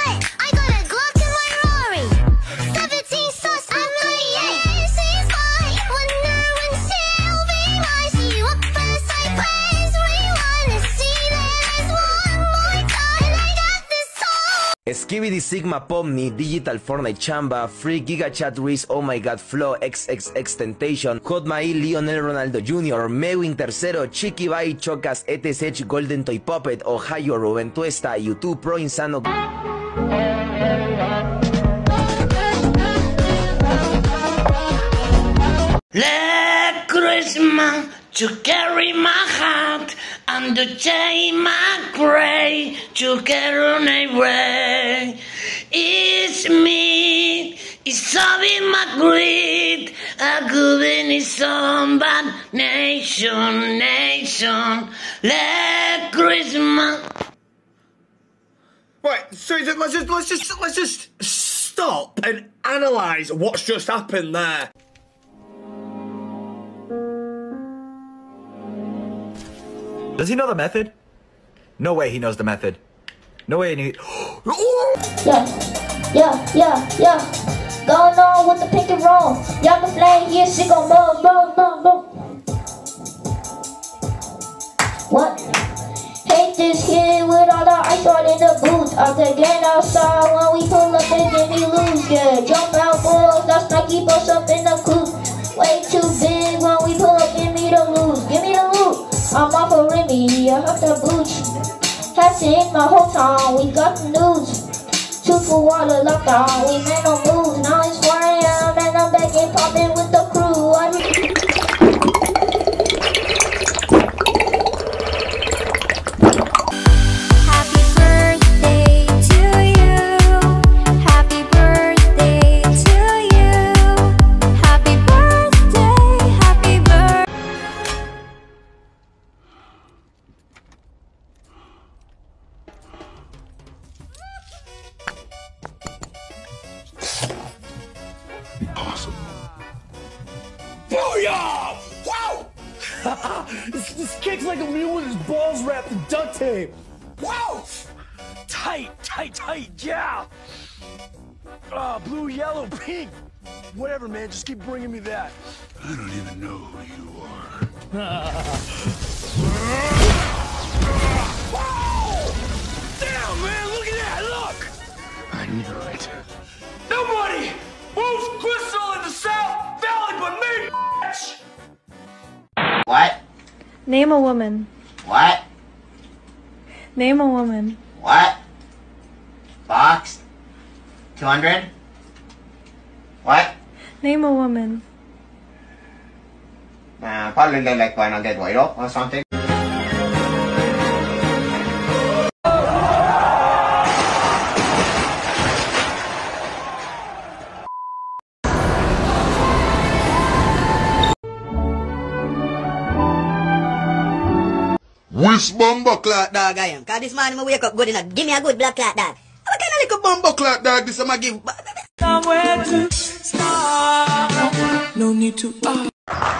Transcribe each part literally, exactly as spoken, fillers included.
what? I got a Glock in my Rari. seventeen sauce, I'm like, yeah, this is fine. When I run Sylvie, I see you up first, I press rewind and see there's one more time. And I got this song. Skibidi Sigma Pomni, Digital Fortnite Chamba, Free Giga Chat Reese, Oh My God Flow, X X X Temptation, Hot Mai, Lionel Ronaldo junior, Mewin Tercero, Chiqui Bai, Chocas, E T C, Golden Toy Puppet, Ohio, Rubén Tuesta, YouTube Pro Insano. Let Christmas to carry my heart and to take my grey to carry away. It's me, it's Sabi Magritte, a good in some bad nation, nation. Let Christmas. Right, so let's just let's just let's just stop and analyse what's just happened there. Does he know the method? No way he knows the method. No way he... Yeah, yeah, yeah, yeah. Going on with the pick and roll. Y'all can flame here, she gon' move, move, move, move. What? Hate this kid with all the ice out in the booth. Out the game outside when we pull up and then we lose. Yeah, jump out boys, that's not keep us up in the coop. Way too big when we pull up, give me the loot, give me the loot. I'm off a Remy, I have the boots. Has in my whole town, we got the news. Two for water lockdown, we made no moves. Now it's four A M and I'm back in popping with the crew. I Awesome. Booyah! Wow! this, this kicks like a mule with his balls wrapped in duct tape. Wow! Tight, tight, tight, yeah! Ah, blue, yellow, pink. Whatever, man, just keep bringing me that. I don't even know who you are. Wow! Damn, man, look at that, look! I knew it. Nobody moves crystal in the South Valley but me, bitch! What? Name a woman. What? Name a woman. What? Box? two hundred? What? Name a woman. Uh, probably like one hundred white oak or something. Which bumbo clock dog I am? Cause this morning I wake up good enough. Give me a good black clock dog. What kind of little bumbo clock dog this I'm give? Somewhere to start. No need to. Uh.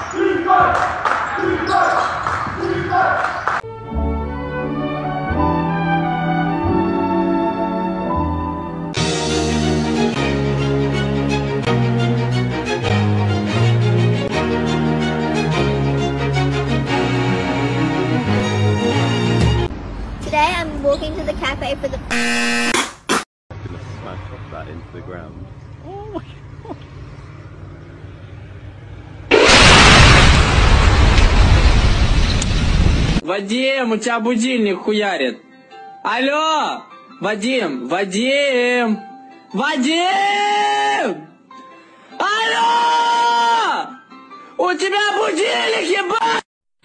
Today I'm walking to the cafe for the... I'm gonna smash off that into the ground. Oh my god. Вадим, у тебя будильник хуярит. Алло! Вадим! Вадим! Вадим! Алло! У тебя будильник, ебать!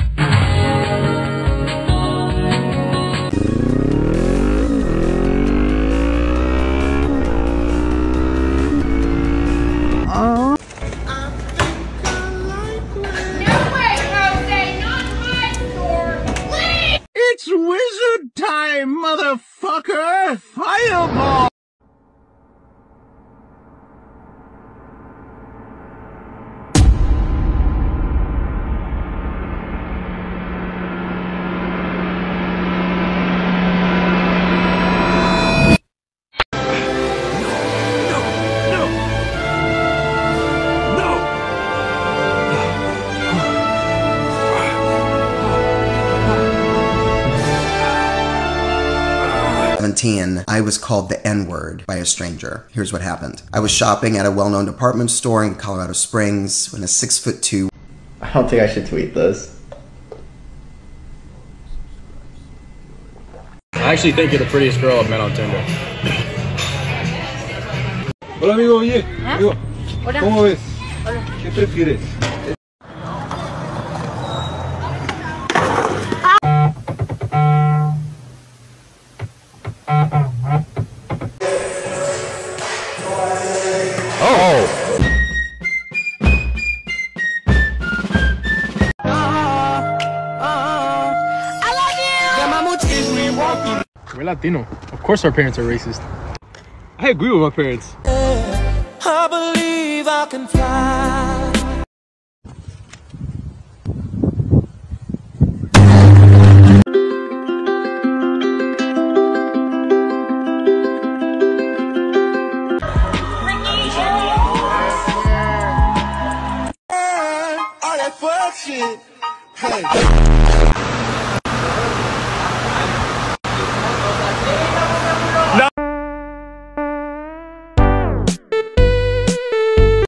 It's wizard time, motherfucker! Fireball! seventeen, I was called the N-word by a stranger. Here's what happened. I was shopping at a well-known department store in Colorado Springs when a six foot two... I don't think I should tweet this. I actually think you're the prettiest girl I've met on Tinder. Hola amigo, oye, ¿Ah? amigo, Hola. ¿cómo ves? Hola. ¿Qué prefieres? We're Latino. Of course our parents are racist. I agree with my parents. I believe I can fly. All that fuck shit. Hey.